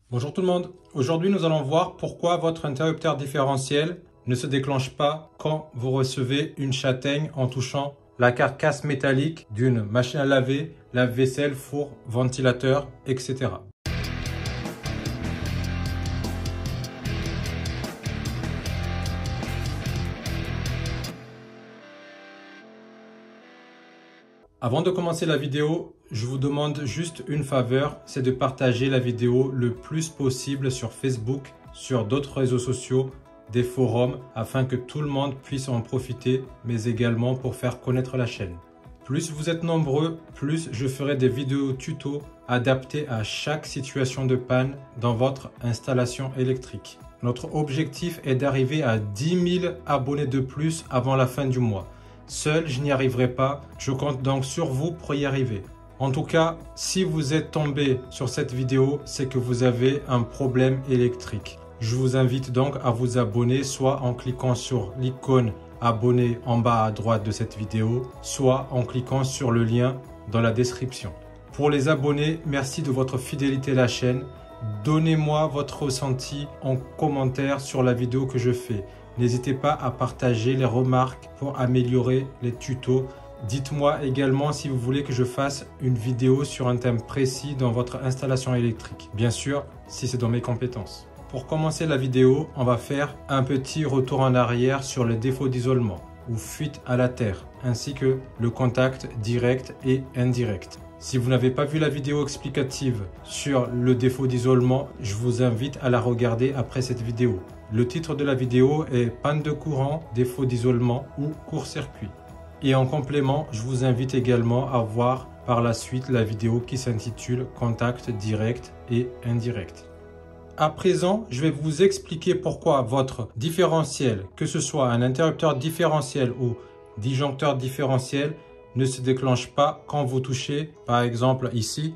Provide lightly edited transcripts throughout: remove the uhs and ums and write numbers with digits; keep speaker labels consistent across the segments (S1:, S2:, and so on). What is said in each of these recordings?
S1: Bonjour tout le monde, aujourd'hui nous allons voir pourquoi votre interrupteur différentiel ne se déclenche pas quand vous recevez une châtaigne en touchant la carcasse métallique d'une machine à laver, lave-vaisselle, four, ventilateur, etc. Avant de commencer la vidéo, je vous demande juste une faveur, c'est de partager la vidéo le plus possible sur Facebook, sur d'autres réseaux sociaux, des forums, afin que tout le monde puisse en profiter, mais également pour faire connaître la chaîne. Plus vous êtes nombreux, plus je ferai des vidéos tutos adaptées à chaque situation de panne dans votre installation électrique. Notre objectif est d'arriver à 10 000 abonnés de plus avant la fin du mois. Seul, je n'y arriverai pas. Je compte donc sur vous pour y arriver. En tout cas, si vous êtes tombé sur cette vidéo, c'est que vous avez un problème électrique. Je vous invite donc à vous abonner, soit en cliquant sur l'icône abonner en bas à droite de cette vidéo, soit en cliquant sur le lien dans la description. Pour les abonnés, merci de votre fidélité à la chaîne. Donnez-moi votre ressenti en commentaire sur la vidéo que je fais. N'hésitez pas à partager les remarques pour améliorer les tutos. Dites-moi également si vous voulez que je fasse une vidéo sur un thème précis dans votre installation électrique. Bien sûr, si c'est dans mes compétences. Pour commencer la vidéo, on va faire un petit retour en arrière sur les défauts d'isolement ou fuite à la terre, ainsi que le contact direct et indirect. Si vous n'avez pas vu la vidéo explicative sur le défaut d'isolement, je vous invite à la regarder après cette vidéo. Le titre de la vidéo est « Panne de courant, défaut d'isolement ou court-circuit ». Et en complément, je vous invite également à voir par la suite la vidéo qui s'intitule « Contact direct et indirect ». À présent, je vais vous expliquer pourquoi votre différentiel, que ce soit un interrupteur différentiel ou disjoncteur différentiel, ne se déclenche pas quand vous touchez, par exemple ici,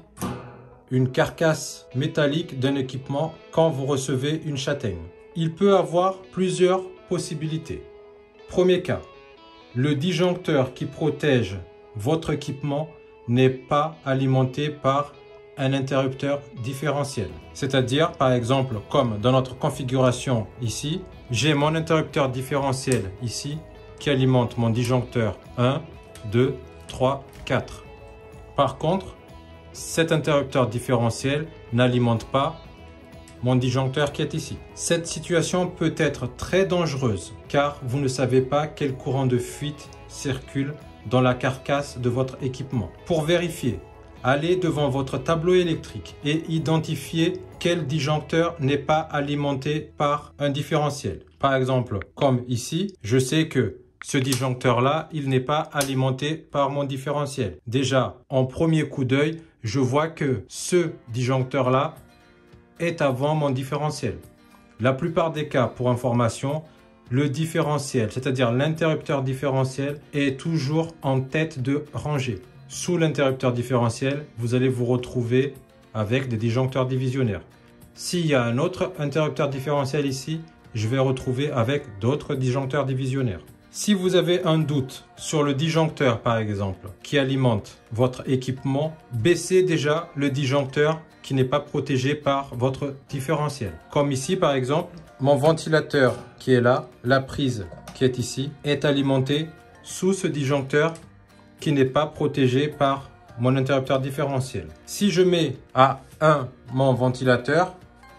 S1: une carcasse métallique d'un équipement quand vous recevez une châtaigne. Il peut avoir plusieurs possibilités. Premier cas, le disjoncteur qui protège votre équipement n'est pas alimenté par un interrupteur différentiel. C'est-à-dire, par exemple, comme dans notre configuration ici, j'ai mon interrupteur différentiel ici qui alimente mon disjoncteur 1, 2, 3, 4. Par contre, cet interrupteur différentiel n'alimente pas mon disjoncteur qui est ici. Cette situation peut être très dangereuse car vous ne savez pas quel courant de fuite circule dans la carcasse de votre équipement. Pour vérifier, allez devant votre tableau électrique et identifiez quel disjoncteur n'est pas alimenté par un différentiel. Par exemple, comme ici, je sais que ce disjoncteur-là, il n'est pas alimenté par mon différentiel. Déjà, en premier coup d'œil, je vois que ce disjoncteur-là est avant mon différentiel. La plupart des cas, pour information, le différentiel, c'est-à-dire l'interrupteur différentiel, est toujours en tête de rangée. Sous l'interrupteur différentiel, vous allez vous retrouver avec des disjoncteurs divisionnaires. S'il y a un autre interrupteur différentiel ici, je vais retrouver avec d'autres disjoncteurs divisionnaires. Si vous avez un doute sur le disjoncteur, par exemple, qui alimente votre équipement, baissez déjà le disjoncteur qui n'est pas protégé par votre différentiel. Comme ici, par exemple, mon ventilateur qui est là, la prise qui est ici, est alimentée sous ce disjoncteur qui n'est pas protégé par mon interrupteur différentiel. Si je mets à 1 mon ventilateur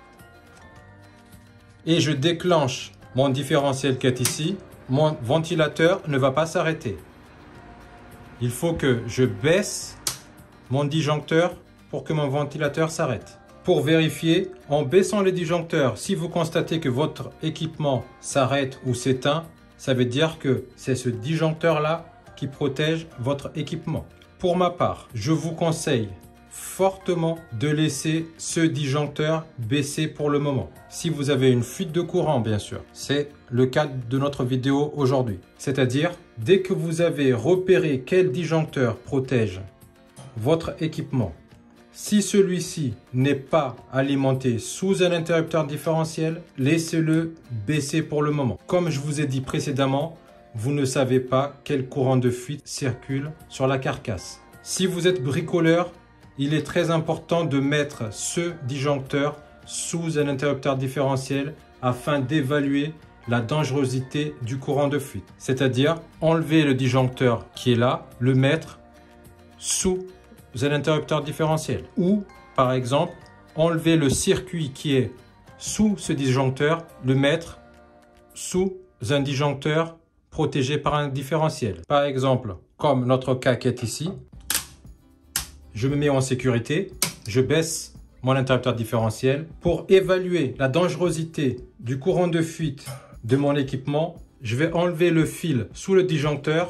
S1: et je déclenche mon différentiel qui est ici, mon ventilateur ne va pas s'arrêter. Il faut que je baisse mon disjoncteur pour que mon ventilateur s'arrête. Pour vérifier, en baissant les disjoncteurs, si vous constatez que votre équipement s'arrête ou s'éteint, ça veut dire que c'est ce disjoncteur-là qui protège votre équipement. Pour ma part, je vous conseille fortement de laisser ce disjoncteur baisser pour le moment. Si vous avez une fuite de courant, bien sûr, c'est le cas de notre vidéo aujourd'hui. C'est-à-dire, dès que vous avez repéré quel disjoncteur protège votre équipement, si celui-ci n'est pas alimenté sous un interrupteur différentiel, laissez-le baisser pour le moment. Comme je vous ai dit précédemment, vous ne savez pas quel courant de fuite circule sur la carcasse. Si vous êtes bricoleur, il est très important de mettre ce disjoncteur sous un interrupteur différentiel afin d'évaluer la dangerosité du courant de fuite. C'est-à-dire enlever le disjoncteur qui est là, le mettre sous un interrupteur différentiel. Ou par exemple, enlever le circuit qui est sous ce disjoncteur, le mettre sous un disjoncteur protégé par un différentiel. Par exemple, comme notre cas qui est ici, je me mets en sécurité, je baisse mon interrupteur différentiel. Pour évaluer la dangerosité du courant de fuite de mon équipement, je vais enlever le fil sous le disjoncteur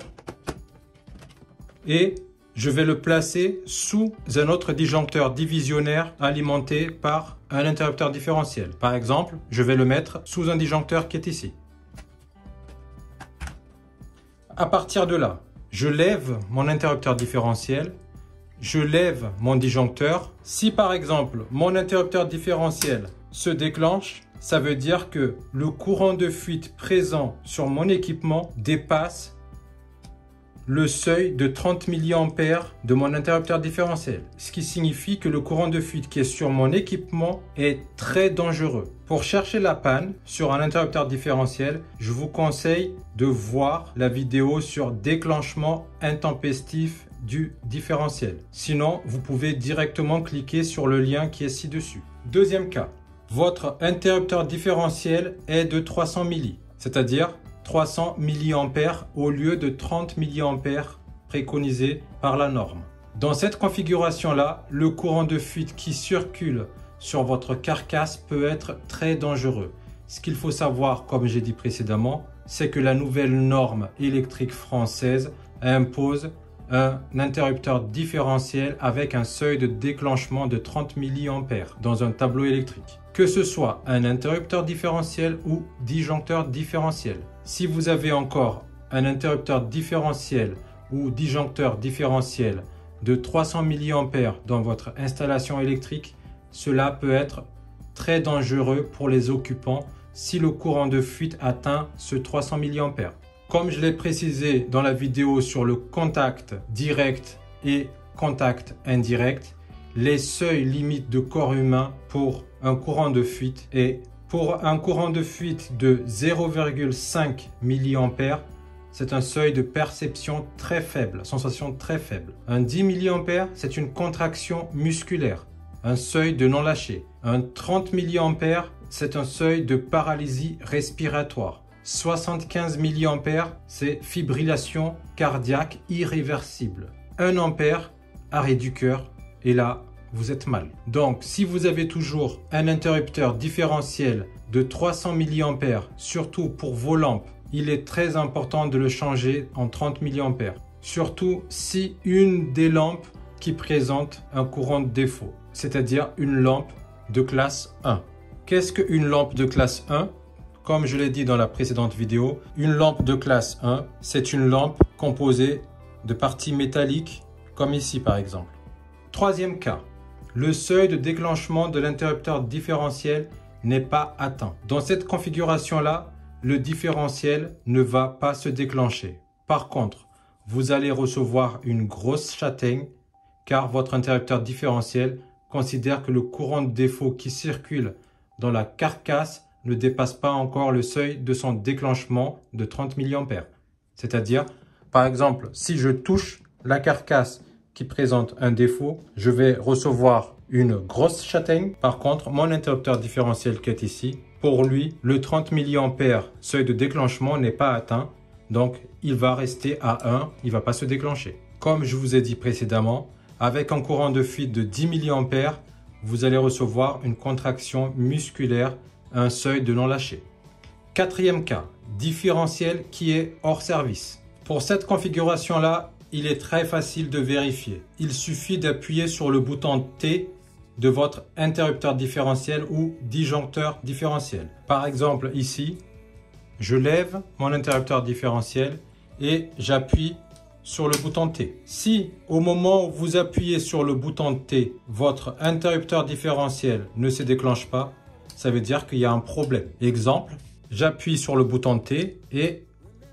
S1: et je vais le placer sous un autre disjoncteur divisionnaire alimenté par un interrupteur différentiel. Par exemple, je vais le mettre sous un disjoncteur qui est ici. À partir de là, je lève mon interrupteur différentiel, je lève mon disjoncteur. Si par exemple, mon interrupteur différentiel se déclenche, ça veut dire que le courant de fuite présent sur mon équipement dépasse le seuil de 30 mA de mon interrupteur différentiel. Ce qui signifie que le courant de fuite qui est sur mon équipement est très dangereux. Pour chercher la panne sur un interrupteur différentiel, je vous conseille de voir la vidéo sur déclenchement intempestif du différentiel. Sinon, vous pouvez directement cliquer sur le lien qui est ci-dessus. Deuxième cas, votre interrupteur différentiel est de 300 milli, c'est-à-dire 300 mA au lieu de 30 mA préconisé par la norme. Dans cette configuration-là, le courant de fuite qui circule sur votre carcasse peut être très dangereux. Ce qu'il faut savoir, comme j'ai dit précédemment, c'est que la nouvelle norme électrique française impose un interrupteur différentiel avec un seuil de déclenchement de 30 mA dans un tableau électrique. Que ce soit un interrupteur différentiel ou disjoncteur différentiel. Si vous avez encore un interrupteur différentiel ou disjoncteur différentiel de 300 mA dans votre installation électrique, cela peut être très dangereux pour les occupants si le courant de fuite atteint ce 300 mA. Comme je l'ai précisé dans la vidéo sur le contact direct et contact indirect, les seuils limites de corps humain pour un courant de fuite et pour un courant de fuite de 0,5 mA, c'est un seuil de perception très faible, sensation très faible. Un 10 mA, c'est une contraction musculaire, un seuil de non-lâcher. Un 30 mA, c'est un seuil de paralysie respiratoire. 75 mA, c'est fibrillation cardiaque irréversible. 1 ampère, arrêt du cœur, et là, vous êtes mal. Donc, si vous avez toujours un interrupteur différentiel de 300 mA, surtout pour vos lampes, il est très important de le changer en 30 mA. Surtout si une des lampes qui présente un courant de défaut, c'est-à-dire une lampe de classe 1. Qu'est-ce qu'une lampe de classe 1? Comme je l'ai dit dans la précédente vidéo, une lampe de classe 1, c'est une lampe composée de parties métalliques, comme ici par exemple. Troisième cas, le seuil de déclenchement de l'interrupteur différentiel n'est pas atteint. Dans cette configuration-là, le différentiel ne va pas se déclencher. Par contre, vous allez recevoir une grosse châtaigne car votre interrupteur différentiel considère que le courant de défaut qui circule dans la carcasse ne dépasse pas encore le seuil de son déclenchement de 30 mA. C'est-à-dire, par exemple, si je touche la carcasse qui présente un défaut, je vais recevoir une grosse châtaigne. Par contre, mon interrupteur différentiel qui est ici, pour lui, le 30 mA seuil de déclenchement n'est pas atteint. Donc, il va rester à 1, il ne va pas se déclencher. Comme je vous ai dit précédemment, avec un courant de fuite de 10 mA, vous allez recevoir une contraction musculaire, un seuil de non-lâcher. Quatrième cas, différentiel qui est hors service. Pour cette configuration-là, il est très facile de vérifier. Il suffit d'appuyer sur le bouton T de votre interrupteur différentiel ou disjoncteur différentiel. Par exemple, ici, je lève mon interrupteur différentiel et j'appuie sur le bouton T. Si au moment où vous appuyez sur le bouton T, votre interrupteur différentiel ne se déclenche pas, ça veut dire qu'il y a un problème. Exemple, j'appuie sur le bouton T et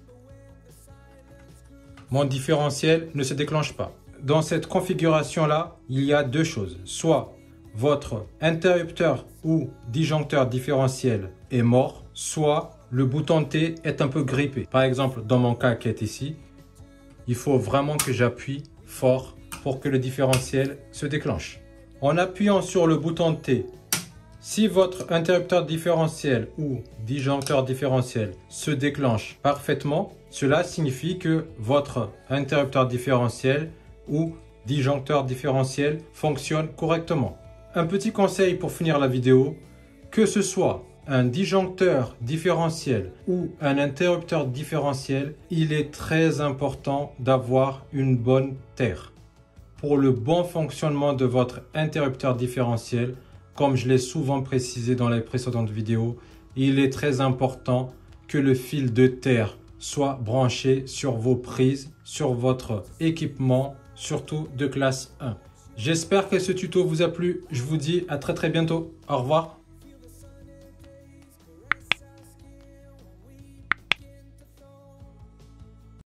S1: mon différentiel ne se déclenche pas. Dans cette configuration-là, il y a deux choses. Soit votre interrupteur ou disjoncteur différentiel est mort, soit le bouton T est un peu grippé. Par exemple, dans mon cas qui est ici, il faut vraiment que j'appuie fort pour que le différentiel se déclenche. En appuyant sur le bouton T, si votre interrupteur différentiel ou disjoncteur différentiel se déclenche parfaitement, cela signifie que votre interrupteur différentiel ou disjoncteur différentiel fonctionne correctement. Un petit conseil pour finir la vidéo, que ce soit un disjoncteur différentiel ou un interrupteur différentiel, il est très important d'avoir une bonne terre. Pour le bon fonctionnement de votre interrupteur différentiel, comme je l'ai souvent précisé dans les précédentes vidéos, il est très important que le fil de terre soit branché sur vos prises, sur votre équipement, surtout de classe 1. J'espère que ce tuto vous a plu. Je vous dis à très bientôt. Au revoir.